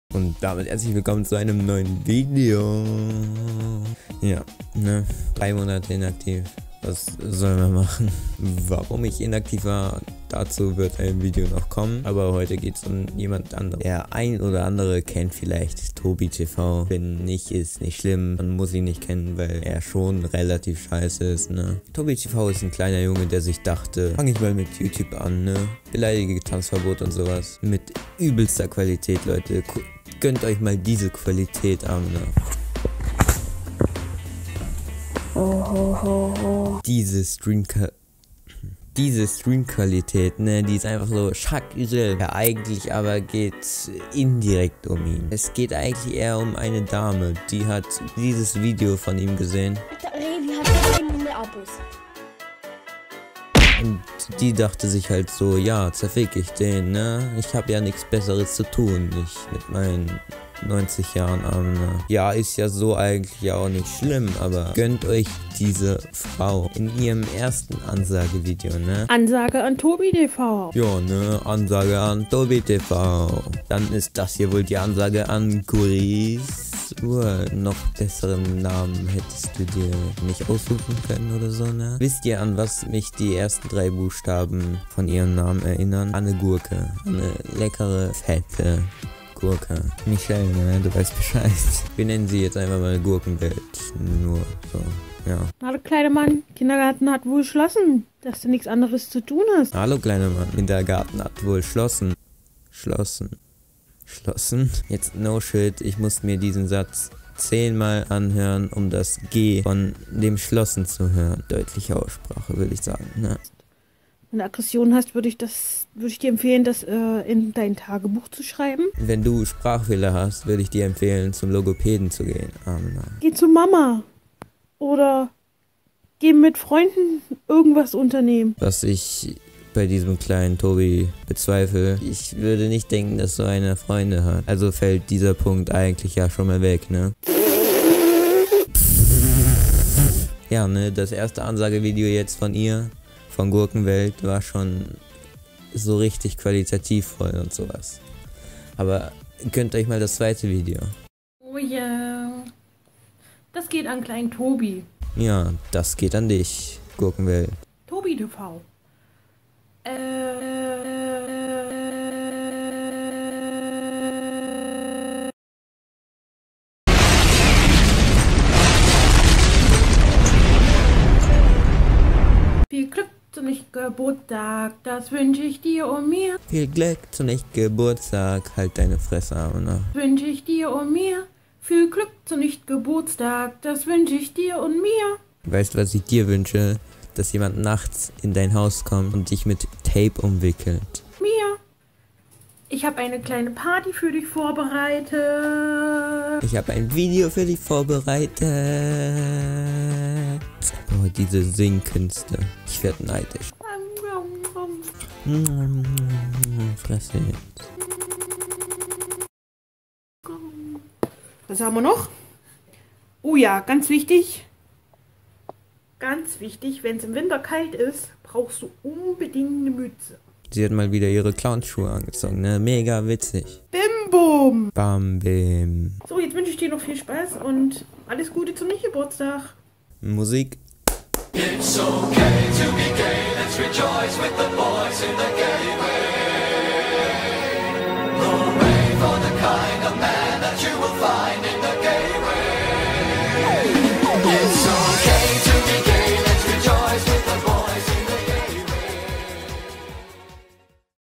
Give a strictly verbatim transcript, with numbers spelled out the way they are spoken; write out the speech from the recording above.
Und damit herzlich willkommen zu einem neuen Video. Ja, ne, drei Monate inaktiv. Was sollen wir machen? Warum ich inaktiv war, dazu wird ein Video noch kommen. Aber heute geht es um jemand anderen. Der ein oder andere kennt vielleicht Tobi T V. Wenn nicht, ist nicht schlimm. Man muss ihn nicht kennen, weil er schon relativ scheiße ist, ne? Tobi T V ist ein kleiner Junge, der sich dachte, fange ich mal mit YouTube an, ne? Beleidige Tanzverbot und sowas. Mit übelster Qualität, Leute. Gönnt euch mal diese Qualität an, ne? Oh, ho, ho, ho. Diese Stream Diese Streamqualität, ne, die ist einfach so schakirell. Ja, eigentlich aber geht indirekt um ihn. Es geht eigentlich eher um eine Dame, die hat dieses Video von ihm gesehen. Der Revi hat keine Abos. Und die dachte sich halt so, ja, zerfick ich den, ne? Ich habe ja nichts Besseres zu tun, ich mit meinen neunzig Jahren an, ne? Ja, ist ja so eigentlich auch nicht schlimm, aber gönnt euch diese Frau in ihrem ersten Ansagevideo, ne? Ansage an Tobi T V. Ja, ne? Ansage an Tobi T V. Dann ist das hier wohl die Ansage an Kuris. Uh, noch besseren Namen hättest du dir nicht aussuchen können oder so, ne? Wisst ihr, an was mich die ersten drei Buchstaben von ihrem Namen erinnern? An eine Gurke. Eine leckere, fette Gurke. Michelle, ne? Du weißt Bescheid. Wir nennen sie jetzt einfach mal Gurkenwelt. Nur so, ja. Hallo kleiner Mann, Kindergarten hat wohl geschlossen, dass du nichts anderes zu tun hast. Hallo kleiner Mann, Kindergarten hat wohl schlossen. Schlossen. Schlossen? Jetzt no shit, ich muss mir diesen Satz zehnmal anhören, um das G von dem Schlossen zu hören. Deutliche Aussprache, würde ich sagen, ne? Wenn du Aggression hast, würde ich das, würde ich dir empfehlen, das äh, in dein Tagebuch zu schreiben. Wenn du Sprachfehler hast, würde ich dir empfehlen, zum Logopäden zu gehen. Amna. Geh zu Mama. Oder geh mit Freunden irgendwas unternehmen. Was ich bei diesem kleinen Tobi bezweifle, ich würde nicht denken, dass so einer Freunde hat. Also fällt dieser Punkt eigentlich ja schon mal weg, ne? Ja, ne, das erste Ansagevideo jetzt von ihr, von Gurkenwelt, war schon so richtig qualitativ voll und sowas. Aber gönnt euch mal das zweite Video. Oh ja. Das geht an kleinen Tobi. Ja, das geht an dich, Gurkenwelt. Tobi T V. Äh... Viel Glück zum nicht Geburtstag, das wünsche ich dir und mir. Viel Glück zum nicht Geburtstag, halt deine Fresse, Amna. Wünsche ich dir und mir. Viel Glück zum nicht Geburtstag, das wünsche ich dir und mir. Weißt du, was ich dir wünsche? Dass jemand nachts in dein Haus kommt und dich mit Tape umwickelt. Mir. Ich habe eine kleine Party für dich vorbereitet. Ich habe ein Video für dich vorbereitet. Boah, diese Singkünste. Ich werde neidisch. Fresse jetzt. Was haben wir noch? Oh ja, ganz wichtig. Ganz wichtig, wenn es im Winter kalt ist, brauchst du unbedingt eine Mütze. Sie hat mal wieder ihre Clownschuhe angezogen, ne? Mega witzig. Bim bum! Bam bim. So, jetzt wünsche ich dir noch viel Spaß und alles Gute zum Nicht-Geburtstag. Musik. It's okay to be gay, let's rejoice with the boys in the gay way. Hooray for the kind